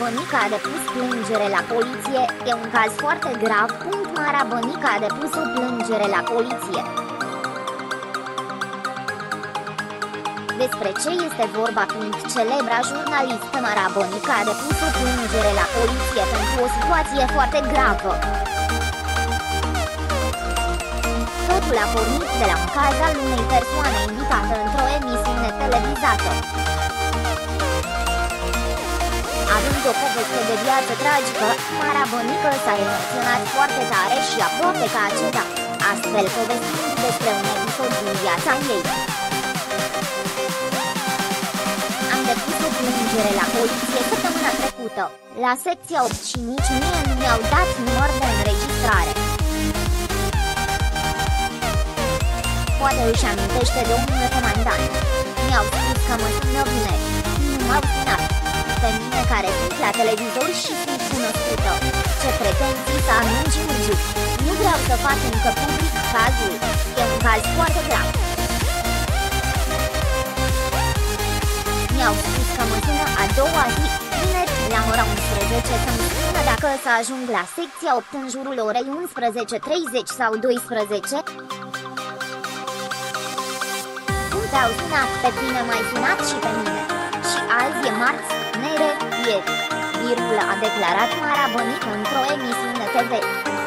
Bănică a depus plângere la poliție, e un caz foarte grav. Mara Bănică a depus o plângere la poliție. Despre ce este vorba? Celebra jurnalistă Mara Bănică a depus o plângere la poliție pentru o situație foarte gravă. Totul a pornit de la un caz al unei persoane invitată într-o emisiune televizată. Având o poveste de viață tragică, Mara Bănică s-a emoționat foarte tare și aproape că a cedat, astfel povestind despre un episod din viața ei. Am depus o plângere la poliție săptămâna trecută, la secția 8 și nici mie nu mi-au dat număr de înregistrare. Poate își amintește domnul comandant. Mi-au spus că mă sună vineri. Nu m-au sunat. Pe mine care sunt la televizor și sunt cunoscută. Ce pretenții să anunci urgiu. Nu vreau să fac încă public cazul. E un caz foarte grav. Mi-au spus că mă sună a doua zi, vineri, la ora 11 să-mi spună dacă să ajung la secția 8 în jurul orei 11:30 sau 12. Te-au sunat pe tine, mai sunat și pe mine. Și azi e marți, nere, ieri, a declarat Mara Bănică într-o emisiune TV.